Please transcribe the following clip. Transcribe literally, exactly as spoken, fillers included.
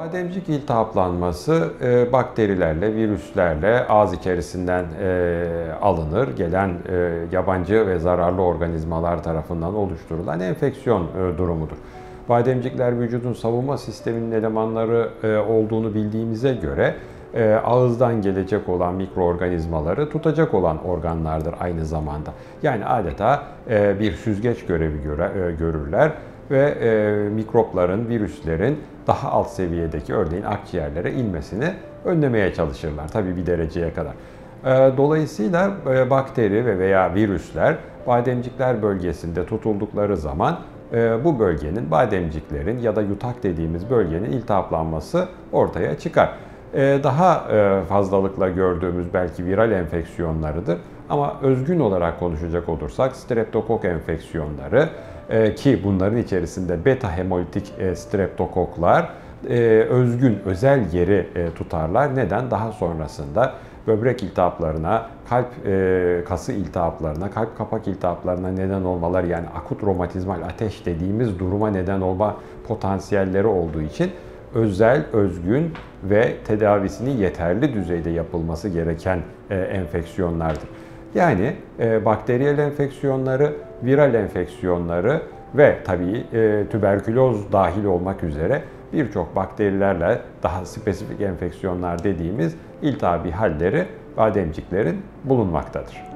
Bademcik iltihaplanması e, bakterilerle, virüslerle ağız içerisinden e, alınır, gelen e, yabancı ve zararlı organizmalar tarafından oluşturulan enfeksiyon e, durumudur. Bademcikler vücudun savunma sisteminin elemanları e, olduğunu bildiğimize göre e, ağızdan gelecek olan mikroorganizmaları tutacak olan organlardır aynı zamanda. Yani adeta e, bir süzgeç görevi göre, e, görürler ve e, mikropların, virüslerin daha alt seviyedeki örneğin akciğerlere inmesini önlemeye çalışırlar. Tabii bir dereceye kadar. E, dolayısıyla e, bakteri ve veya virüsler bademcikler bölgesinde tutuldukları zaman e, bu bölgenin, bademciklerin ya da yutak dediğimiz bölgenin iltihaplanması ortaya çıkar. E, daha e, fazlalıkla gördüğümüz belki viral enfeksiyonlarıdır. Ama özgün olarak konuşacak olursak streptokok enfeksiyonları e, ki bunların içerisinde beta hemolitik e, streptokoklar e, özgün, özel yeri e, tutarlar. Neden? Daha sonrasında böbrek iltihaplarına, kalp e, kası iltihaplarına, kalp kapak iltihaplarına neden olmalar, yani akut romatizmal ateş dediğimiz duruma neden olma potansiyelleri olduğu için özel, özgün ve tedavisinin yeterli düzeyde yapılması gereken e, enfeksiyonlardır. Yani e, bakteriyel enfeksiyonları, viral enfeksiyonları ve tabii e, tüberküloz dahil olmak üzere birçok bakterilerle daha spesifik enfeksiyonlar dediğimiz iltihabi halleri bademciklerin bulunmaktadır.